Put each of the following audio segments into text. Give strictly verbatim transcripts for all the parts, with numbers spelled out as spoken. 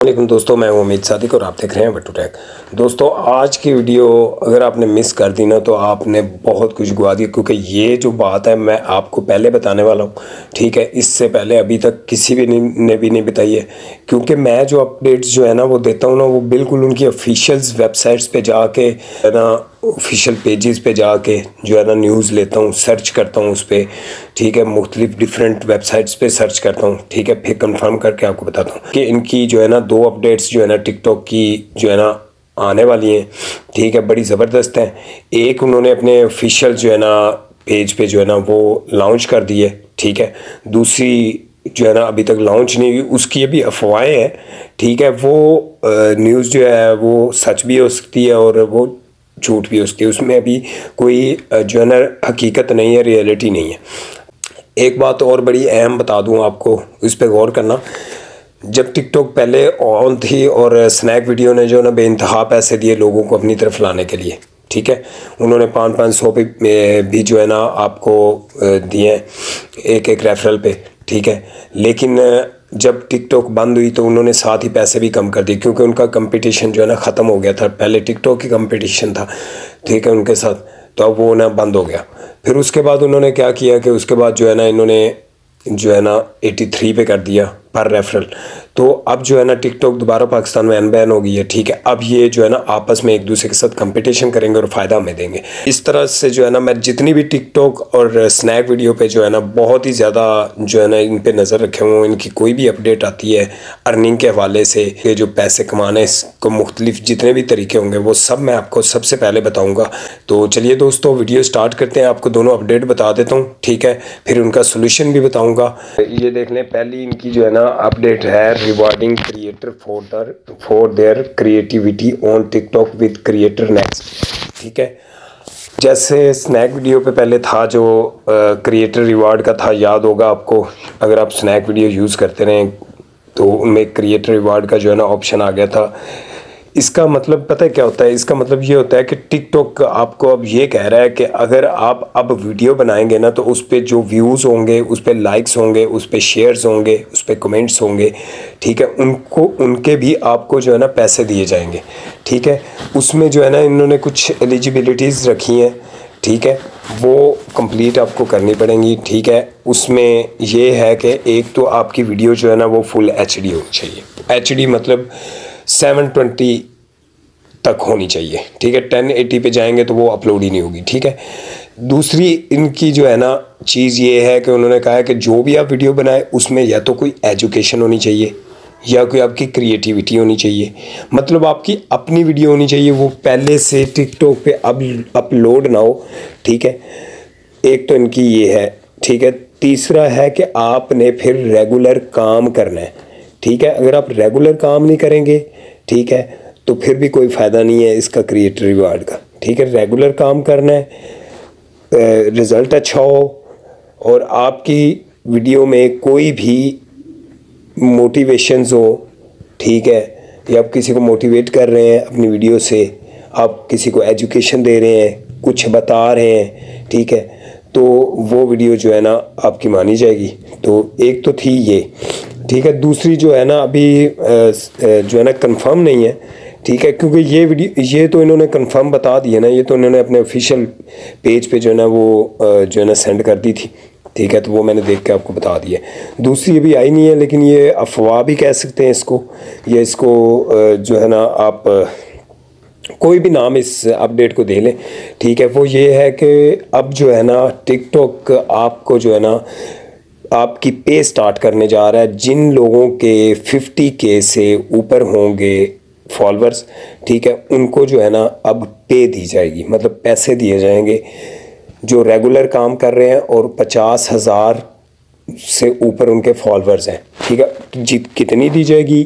वालेकुम दोस्तों, मैं हूं उम्मीद सादिक और आप देख रहे हैं बट्टू टेक। दोस्तों, आज की वीडियो अगर आपने मिस कर दी ना तो आपने बहुत कुछ गवा दिया, क्योंकि ये जो बात है मैं आपको पहले बताने वाला हूँ। ठीक है, इससे पहले अभी तक किसी भी ने भी नहीं बताई है, क्योंकि मैं जो अपडेट्स जो है ना वो देता हूँ ना वो बिल्कुल उनकी ऑफिशियल्स वेबसाइट्स पे जाके है ना, ऑफिशियल पेजेस पे जाके जो है ना न्यूज़ लेता हूँ, सर्च करता हूँ उस पर। ठीक है, मुख्तलिफ डिफरेंट वेबसाइट्स पे सर्च करता हूँ। ठीक है, फिर कंफर्म करके आपको बताता हूँ कि इनकी जो है ना दो अपडेट्स जो है ना टिकटॉक की जो है ना आने वाली हैं। ठीक है, बड़ी ज़बरदस्त हैं। एक उन्होंने अपने ऑफिशियल जो है ना पेज पे जो है ना वो लॉन्च कर दी है। ठीक है, दूसरी जो है ना अभी तक लॉन्च नहीं हुई, उसकी अभी अफवाहें हैं। ठीक है, वो न्यूज़ जो है वो सच भी हो सकती है और वो झूठ भी हो सकती है, उसमें अभी कोई जो है ना हकीकत नहीं है, रियलिटी नहीं है। एक बात और बड़ी अहम बता दूं आपको, इस पे गौर करना। जब टिकटॉक पहले ऑन थी और स्नैक वीडियो ने जो ना बेइंतहा पैसे दिए लोगों को अपनी तरफ लाने के लिए। ठीक है, उन्होंने पाँच पाँच सौ पे भी जो है ना आपको दिए एक एक रेफरल पे। ठीक है, लेकिन जब टिकटॉक बंद हुई तो उन्होंने साथ ही पैसे भी कम कर दिए, क्योंकि उनका कंपटीशन जो है ना ख़त्म हो गया था। पहले टिकटॉक की कंपटीशन था, ठीक है, उनके साथ, तो अब वो ना बंद हो गया। फिर उसके बाद उन्होंने क्या किया कि उसके बाद जो है ना इन्होंने जो है ना तिरासी पे कर दिया पर रेफरल। तो अब जो है ना टिकटॉक दोबारा पाकिस्तान में अनबैन हो गई है। ठीक है, अब ये जो है ना आपस में एक दूसरे के साथ कंपटीशन करेंगे और फ़ायदा हमें देंगे। इस तरह से जो है ना मैं जितनी भी टिकटॉक और स्नैक वीडियो पे जो है ना बहुत ही ज़्यादा जो है ना इन पे नज़र रखे हुए, इनकी कोई भी अपडेट आती है अर्निंग के हवाले से, ये जो पैसे कमाने को मुख्तलिफ जितने भी तरीके होंगे वो सब मैं आपको सबसे पहले बताऊँगा। तो चलिए दोस्तों, वीडियो स्टार्ट करते हैं। आपको दोनों अपडेट बता देता हूँ। ठीक है, फिर उनका सोल्यूशन भी बताऊँगा। ये देख लें, पहली इनकी जो है ना अपडेट है rewarding creator for their for their creativity on TikTok with creator next. ठीक है, जैसे स्नैक वीडियो पे पहले था जो क्रिएटर रिवार्ड का था, याद होगा आपको, अगर आप स्नैक वीडियो यूज़ करते रहें तो उनमें क्रिएटर रिवार्ड का जो है ना ऑप्शन आ गया था। इसका मतलब पता है क्या होता है? इसका मतलब ये होता है कि टिकटॉक आपको अब ये कह रहा है कि अगर आप अब वीडियो बनाएंगे ना तो उस पर जो व्यूज़ होंगे, उस पर लाइक्स होंगे, उस पर शेयर्स होंगे, उस पर कमेंट्स होंगे, ठीक है, उनको उनके भी आपको जो है ना पैसे दिए जाएंगे। ठीक है, उसमें जो है ना इन्होंने कुछ एलिजिबिलिटीज़ रखी हैं। ठीक है, वो कंप्लीट आपको करनी पड़ेंगी। ठीक है, उसमें ये है कि एक तो आपकी वीडियो जो है ना वो फुल एच डी होनी चाहिए। एच डी मतलब सेवन ट्वेंटी तक होनी चाहिए। ठीक है, टेन एटी पे जाएंगे तो वो अपलोड ही नहीं होगी। ठीक है, दूसरी इनकी जो है ना चीज़ ये है कि उन्होंने कहा है कि जो भी आप वीडियो बनाए उसमें या तो कोई एजुकेशन होनी चाहिए या कोई आपकी क्रिएटिविटी होनी चाहिए, मतलब आपकी अपनी वीडियो होनी चाहिए, वो पहले से टिकटॉक पे अब अपलोड ना हो। ठीक है, एक तो इनकी ये है। ठीक है, तीसरा है कि आपने फिर रेगुलर काम करना है। ठीक है, अगर आप रेगुलर काम नहीं करेंगे, ठीक है, तो फिर भी कोई फ़ायदा नहीं है इसका क्रिएटर रिवार्ड का। ठीक है, रेगुलर काम करना है, रिज़ल्ट अच्छा हो और आपकी वीडियो में कोई भी मोटिवेशंस हो। ठीक है, कि आप किसी को मोटिवेट कर रहे हैं अपनी वीडियो से, आप किसी को एजुकेशन दे रहे हैं, कुछ बता रहे हैं। ठीक है, तो वो वीडियो जो है ना आपकी मानी जाएगी। तो एक तो थी ये। ठीक है, दूसरी जो है ना अभी जो है ना कंफर्म नहीं है। ठीक है, क्योंकि ये वीडियो ये तो इन्होंने कंफर्म बता दिया ना, ये तो इन्होंने अपने ऑफिशियल पेज पे जो है ना वो जो है ना सेंड कर दी थी। ठीक है, तो वो मैंने देख के आपको बता दिया। दूसरी अभी आई नहीं है, लेकिन ये अफवाह भी कह सकते हैं इसको, ये इसको जो है ना आप कोई भी नाम इस अपडेट को दे लें। ठीक है, वो ये है कि अब जो है ना टिकटॉक आपको जो है ना आपकी पे स्टार्ट करने जा रहा है जिन लोगों के फिफ्टी के से ऊपर होंगे फॉलोअर्स। ठीक है, उनको जो है ना अब पे दी जाएगी, मतलब पैसे दिए जाएंगे जो रेगुलर काम कर रहे हैं और पचास हज़ार से ऊपर उनके फॉलोअर्स हैं। ठीक है, जित कितनी दी जाएगी,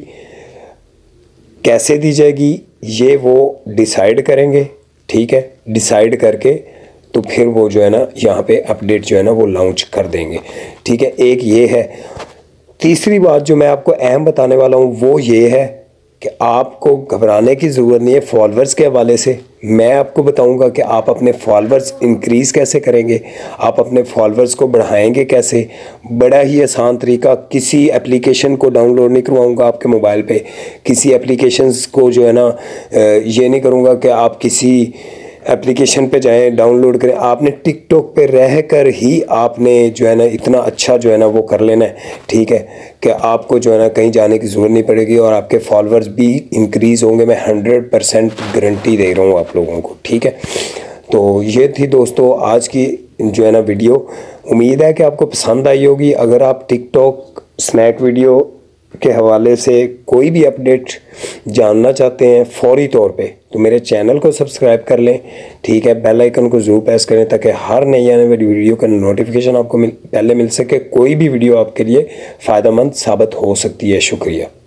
कैसे दी जाएगी, ये वो डिसाइड करेंगे। ठीक है, डिसाइड करके तो फिर वो जो है ना यहाँ पे अपडेट जो है ना वो लॉन्च कर देंगे। ठीक है, एक ये है। तीसरी बात जो मैं आपको अहम बताने वाला हूँ वो ये है कि आपको घबराने की ज़रूरत नहीं है फॉलोअर्स के हवाले से। मैं आपको बताऊंगा कि आप अपने फॉलोअर्स इंक्रीज़ कैसे करेंगे, आप अपने फॉलोअर्स को बढ़ाएंगे कैसे। बड़ा ही आसान तरीका, किसी एप्लीकेशन को डाउनलोड नहीं करवाऊंगा आपके मोबाइल पे, किसी एप्लीकेशंस को जो है ना ये नहीं करूंगा कि आप किसी एप्लीकेशन पे जाएं डाउनलोड करें। आपने टिकटॉक पे रह कर ही आपने जो है ना इतना अच्छा जो है ना वो कर लेना है, ठीक है, कि आपको जो है ना कहीं जाने की ज़रूरत नहीं पड़ेगी और आपके फॉलोअर्स भी इंक्रीज़ होंगे। मैं हंड्रेड परसेंट गारंटी दे रहा हूँ आप लोगों को, ठीक है। तो ये थी दोस्तों आज की जो है ना वीडियो। उम्मीद है कि आपको पसंद आई होगी। अगर आप टिकटॉक स्नैक वीडियो के हवाले से कोई भी अपडेट जानना चाहते हैं फौरी तौर पे, तो मेरे चैनल को सब्सक्राइब कर लें, ठीक है। बेल आइकन को ज़रूर प्रेस करें ताकि हर नई आने वाली वीडियो का नोटिफिकेशन आपको मिल पहले मिल सके। कोई भी वीडियो आपके लिए फ़ायदेमंद साबित हो सकती है। शुक्रिया।